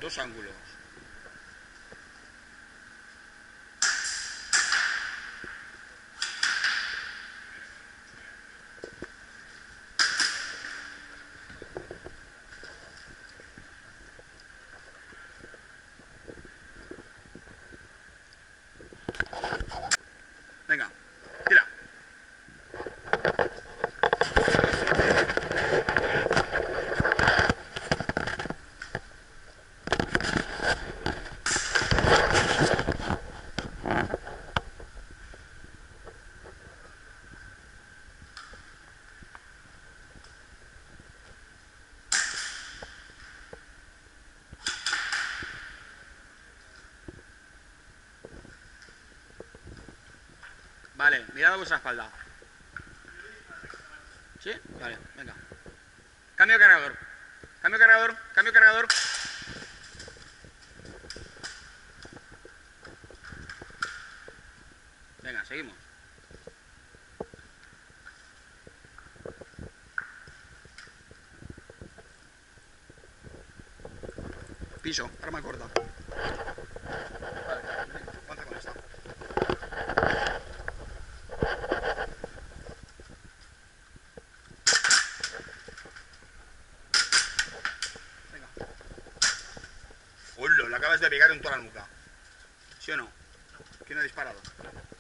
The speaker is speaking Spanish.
dos ángulos. Venga, tira. Vale, mirad a vuestra espalda. ¿Sí? Vale, venga. Cambio de cargador. Cambio de cargador, cambio de cargador. Venga, seguimos. Piso, arma corta. Vale, ponte con esta. Venga. ¡Hola! Le acabas de pegar en toda la nuca. ¿Sí o no? ¿Quién ha disparado?